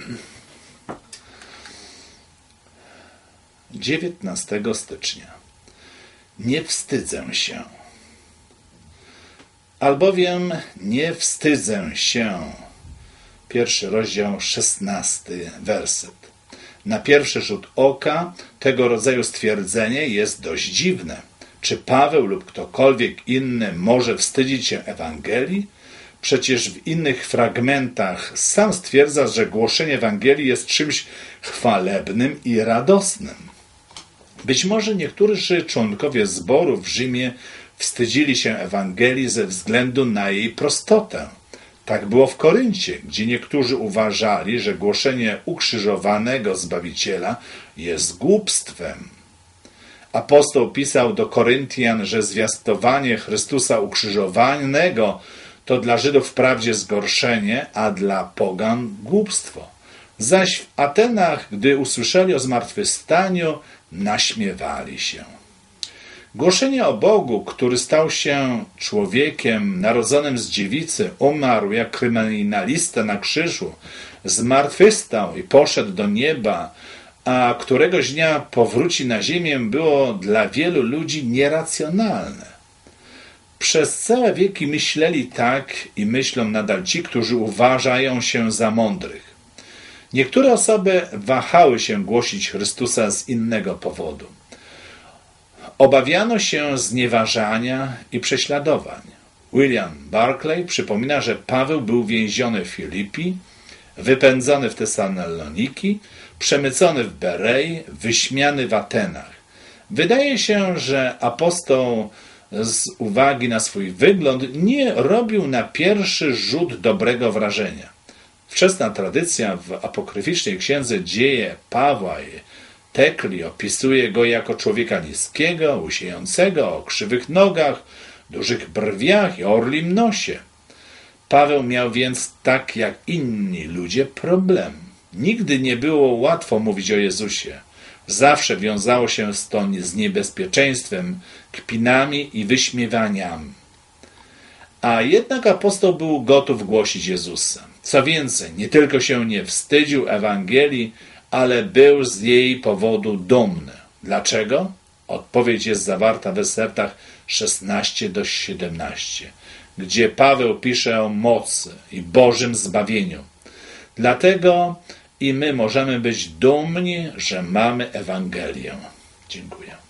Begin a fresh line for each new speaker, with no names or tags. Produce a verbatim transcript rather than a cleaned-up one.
dziewiętnastego stycznia. Nie wstydzę się. Albowiem nie wstydzę się. Pierwszy rozdział, szesnasty werset. Na pierwszy rzut oka tego rodzaju stwierdzenie jest dość dziwne. Czy Paweł lub ktokolwiek inny może wstydzić się Ewangelii? Przecież w innych fragmentach sam stwierdza, że głoszenie Ewangelii jest czymś chwalebnym i radosnym. Być może niektórzy członkowie zboru w Rzymie wstydzili się Ewangelii ze względu na jej prostotę. Tak było w Koryncie, gdzie niektórzy uważali, że głoszenie ukrzyżowanego Zbawiciela jest głupstwem. Apostoł pisał do Koryntian, że zwiastowanie Chrystusa ukrzyżowanego to dla Żydów wprawdzie zgorszenie, a dla pogan głupstwo. Zaś w Atenach, gdy usłyszeli o zmartwychwstaniu, naśmiewali się. Głoszenie o Bogu, który stał się człowiekiem narodzonym z dziewicy, umarł jak kryminalista na krzyżu, zmartwychwstał i poszedł do nieba, a któregoś dnia powróci na ziemię, było dla wielu ludzi nieracjonalne. Przez całe wieki myśleli tak i myślą nadal ci, którzy uważają się za mądrych. Niektóre osoby wahały się głosić Chrystusa z innego powodu. Obawiano się znieważania i prześladowań. William Barclay przypomina, że Paweł był więziony w Filipi, wypędzony w Tesaloniki, przemycony w Berei, wyśmiany w Atenach. Wydaje się, że apostoł z uwagi na swój wygląd nie robił na pierwszy rzut dobrego wrażenia. Wczesna tradycja w apokryficznej księdze Dzieje Pawła i Tekli opisuje go jako człowieka niskiego, łysiejącego, o krzywych nogach, dużych brwiach i orlim nosie. Paweł miał więc, tak jak inni ludzie, problem. Nigdy nie było łatwo mówić o Jezusie. Zawsze wiązało się to z niebezpieczeństwem, kpinami i wyśmiewaniami. A jednak apostoł był gotów głosić Jezusa. Co więcej, nie tylko się nie wstydził Ewangelii, ale był z jej powodu dumny. Dlaczego? Odpowiedź jest zawarta w wersetach szesnaście do siedemnastu, gdzie Paweł pisze o mocy i Bożym zbawieniu. Dlatego i my możemy być dumni, że mamy Ewangelię. Dziękuję.